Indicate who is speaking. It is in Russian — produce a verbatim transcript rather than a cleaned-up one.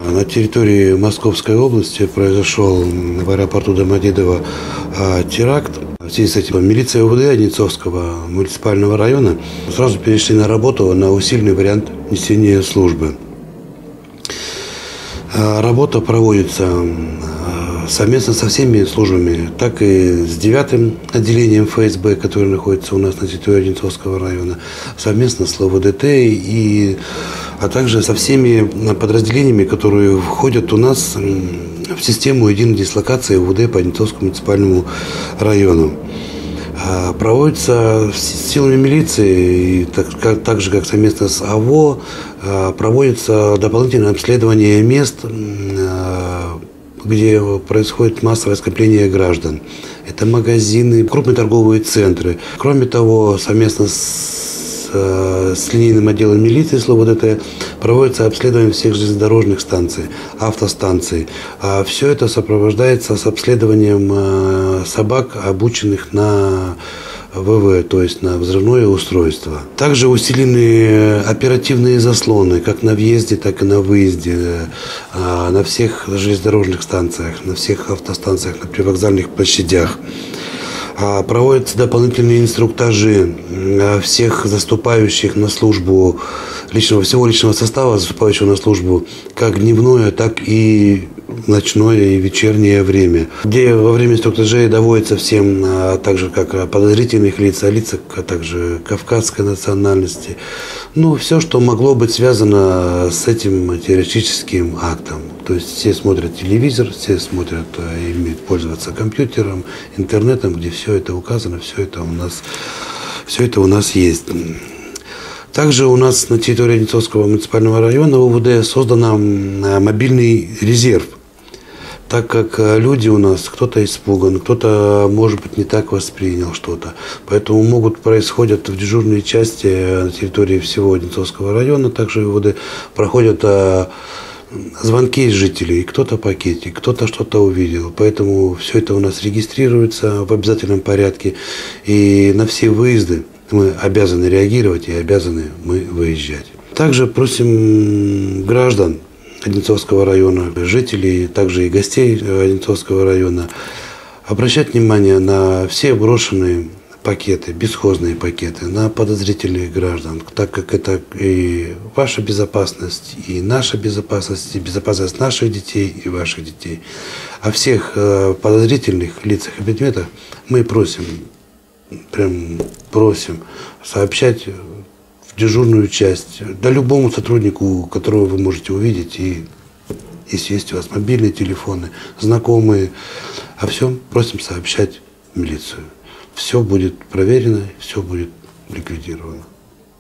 Speaker 1: На территории Московской области произошел в аэропорту Домодедово теракт. В связи с этим милиция УВД Одинцовского муниципального района сразу перешли на работу на усиленный вариант несения службы. Работа проводится совместно со всеми службами, так и с девятым отделением эф эс бэ, которое находится у нас на территории Одинцовского района, совместно с эл вэ дэ тэ, и, а также со всеми подразделениями, которые входят у нас в систему единой дислокации УВД по Одинцовскому муниципальному району. Проводится силами милиции, и так, как, так же как совместно с а вэ о, проводится дополнительное обследование мест, где происходит массовое скопление граждан. Это магазины, крупные торговые центры. Кроме того, совместно с, с линейным отделом милиции с эл вэ дэ тэ проводится обследование всех железнодорожных станций, автостанций. А все это сопровождается с обследованием собак, обученных на вэ вэ, то есть на взрывное устройство. Также усилены оперативные заслоны, как на въезде, так и на выезде, на всех железнодорожных станциях, на всех автостанциях, на привокзальных площадях. Проводятся дополнительные инструктажи всех заступающих на службу, личного, всего личного состава, заступающего на службу, как дневное, так и ночное и вечернее время, где во время инструктажей доводится всем, а также как подозрительных лиц, а лица, а также кавказской национальности, ну, все, что могло быть связано с этим террористическим актом. То есть все смотрят телевизор, все смотрят и умеют пользоваться компьютером, интернетом, где все это указано, все это у нас, все это у нас есть. Также у нас на территории Одинцовского муниципального района у УВД создан мобильный резерв, так как люди у нас, кто-то испуган, кто-то, может быть, не так воспринял что-то. Поэтому могут происходят в дежурной части на территории всего Одинцовского района, также в УВД проходят звонки из жителей, кто-то пакетик, кто-то что-то увидел. Поэтому все это у нас регистрируется в обязательном порядке. И на все выезды мы обязаны реагировать и обязаны мы выезжать. Также просим граждан Одинцовского района, жителей, также и гостей Одинцовского района обращать внимание на все брошенные пакеты, бесхозные пакеты, на подозрительных граждан, так как это и ваша безопасность, и наша безопасность, и безопасность наших детей, и ваших детей. О всех подозрительных лицах и предметах мы просим, прям просим сообщать в дежурную часть, да любому сотруднику, которого вы можете увидеть, и если есть у вас мобильные телефоны, знакомые, о всем просим сообщать в милицию. Все будет проверено, все будет ликвидировано.